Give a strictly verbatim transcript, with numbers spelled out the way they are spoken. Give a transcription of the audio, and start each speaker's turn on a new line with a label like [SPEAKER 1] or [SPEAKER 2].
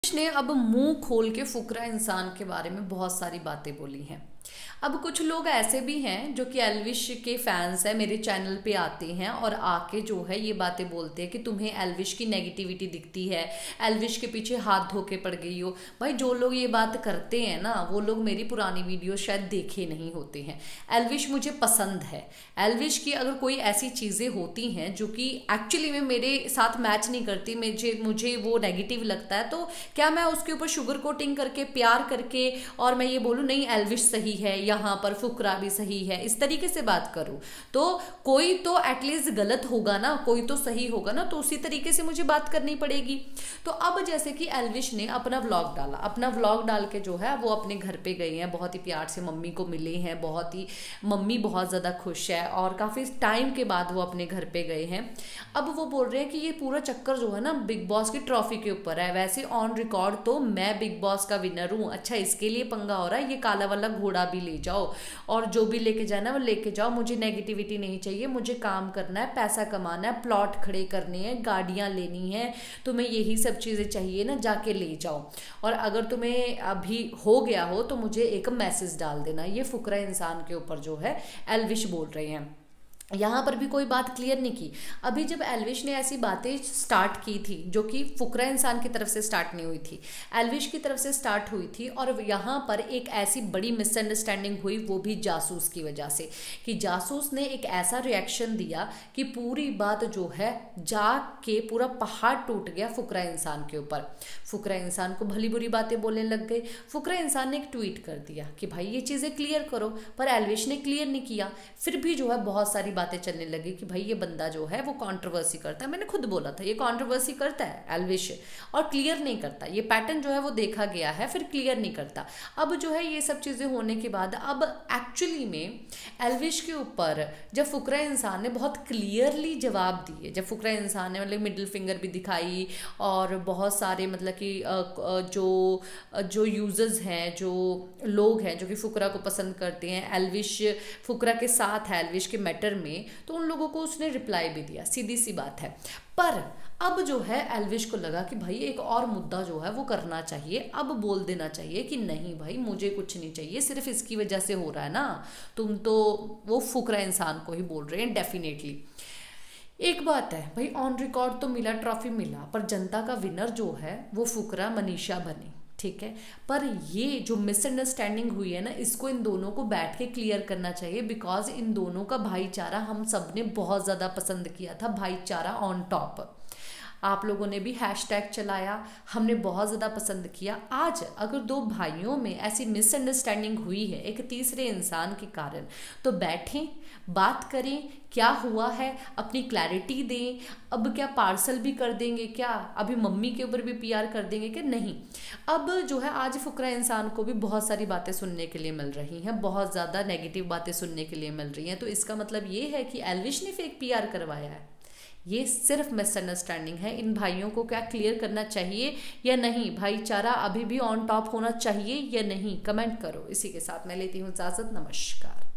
[SPEAKER 1] ने अब मुंह खोल के फुकरा इंसान के बारे में बहुत सारी बातें बोली हैं। अब कुछ लोग ऐसे भी हैं जो कि एल्विश के फैंस हैं, मेरे चैनल पे आते हैं और आके जो है ये बातें बोलते हैं कि तुम्हें एल्विश की नेगेटिविटी दिखती है, एल्विश के पीछे हाथ धो के पड़ गई हो। भाई जो लोग ये बात करते हैं ना, वो लोग मेरी पुरानी वीडियो शायद देखे नहीं होते हैं। एल्विश मुझे पसंद है। एल्विश की अगर कोई ऐसी चीज़ें होती हैं जो कि एक्चुअली में मेरे साथ मैच नहीं करती, मुझे मुझे वो नेगेटिव लगता है, तो क्या मैं उसके ऊपर शुगर कोटिंग करके प्यार करके और मैं ये बोलूँ नहीं एल्विश सही है, यहाँ पर फुकरा भी सही है, इस तरीके से बात करूं तो कोई तो एटलीस्ट गलत होगा ना, कोई तो सही होगा ना, तो उसी तरीके से मुझे बात करनी पड़ेगी। तो अब जैसे कि एल्विश ने अपना व्लॉग डाला, अपना व्लॉग डाल के जो है वो अपने घर पे गए हैं, बहुत ही प्यार से मम्मी को मिले हैं, बहुत ही मम्मी बहुत ज़्यादा खुश है और काफ़ी टाइम के बाद वो अपने घर पे गए हैं। अब वो बोल रहे हैं कि ये पूरा चक्कर जो है ना बिग बॉस की ट्रॉफी के ऊपर है। वैसे ऑन रिकॉर्ड तो मैं बिग बॉस का विनर हूँ, अच्छा इसके लिए पंगा हो रहा है, ये काला वाला घोड़ा भी ले जाओ और जो भी लेके जाना वो लेके जाओ, मुझे नेगेटिविटी नहीं चाहिए, मुझे काम करना है, पैसा कमाना है, प्लॉट खड़े करने हैं, गाड़ियां लेनी है, तुम्हें यही सब चीज़ें चाहिए ना, जाके ले जाओ। और अगर तुम्हें अभी हो गया हो तो मुझे एक मैसेज डाल देना। ये फुकरा इंसान के ऊपर जो है एल्विश बोल रहे हैं। यहाँ पर भी कोई बात क्लियर नहीं की। अभी जब एल्विश ने ऐसी बातें स्टार्ट की थी जो कि फुकरा इंसान की तरफ से स्टार्ट नहीं हुई थी, एल्विश की तरफ से स्टार्ट हुई थी, और यहाँ पर एक ऐसी बड़ी मिसअंडरस्टैंडिंग हुई, वो भी जासूस की वजह से, कि जासूस ने एक ऐसा रिएक्शन दिया कि पूरी बात जो है जाके पूरा पहाड़ टूट गया फुकरा इंसान के ऊपर। फुकरा इंसान को भली बुरी बातें बोलने लग गए। फुकरा इंसान ने एक ट्वीट कर दिया कि भाई ये चीज़ें क्लियर करो, पर एल्विश ने क्लियर नहीं किया। फिर भी जो है बहुत सारी बातें चलने लगी कि भाई ये बंदा जो है वो कंट्रोवर्सी करता है। मैंने खुद बोला था ये कंट्रोवर्सी करता है एल्विश, और क्लियर नहीं करता। ये पैटर्न जो है वो देखा गया है, फिर क्लियर नहीं करता। अब जो है ये सब चीज़ें होने के बाद अब एक्चुअली में एल्विश के ऊपर जब फुकरा इंसान ने बहुत क्लियरली जवाब दिए, जब फुकरा इंसान ने मतलब मिडिल फिंगर भी दिखाई, और बहुत सारे मतलब कि जो जो यूजर्स हैं, जो लोग हैं जो कि फुकरा को पसंद करते हैं, एल्विश फुकरा के साथ है एल्विश के मैटर में, तो उन लोगों को उसने रिप्लाई भी दिया, सीधी सी बात है। पर अब जो है एल्विश को लगा कि भाई एक और मुद्दा जो है वो करना चाहिए, अब बोल देना चाहिए कि नहीं भाई मुझे कुछ नहीं चाहिए, सिर्फ इसकी वजह से हो रहा है ना, तुम तो वो फुकरा इंसान को ही बोल रहे हैं। डेफिनेटली एक बात है भाई, ऑन रिकॉर्ड तो मिला, ट्रॉफी मिला, पर जनता का विनर जो है वो फुकरा मनीषा बनी, ठीक है। पर ये जो मिसअंडरस्टैंडिंग हुई है ना, इसको इन दोनों को बैठ के क्लियर करना चाहिए, बिकॉज इन दोनों का भाईचारा हम सब ने बहुत ज़्यादा पसंद किया था, भाईचारा ऑन टॉप। आप लोगों ने भी हैशटैग चलाया, हमने बहुत ज़्यादा पसंद किया। आज अगर दो भाइयों में ऐसी मिसअंडरस्टैंडिंग हुई है एक तीसरे इंसान के कारण, तो बैठें, बात करें, क्या हुआ है, अपनी क्लैरिटी दें। अब क्या पार्सल भी कर देंगे क्या, अभी मम्मी के ऊपर भी पीआर कर देंगे कि नहीं? अब जो है आज फुकरा इंसान को भी बहुत सारी बातें सुनने के लिए मिल रही हैं, बहुत ज़्यादा नेगेटिव बातें सुनने के लिए मिल रही हैं। तो इसका मतलब ये है कि एल्विश ने फेक पीआर करवाया है। ये सिर्फ मिसअंडरस्टैंडिंग है। इन भाइयों को क्या क्लियर करना चाहिए या नहीं? भाईचारा अभी भी ऑन टॉप होना चाहिए या नहीं? कमेंट करो। इसी के साथ मैं लेती हूँ इजाज़त। नमस्कार।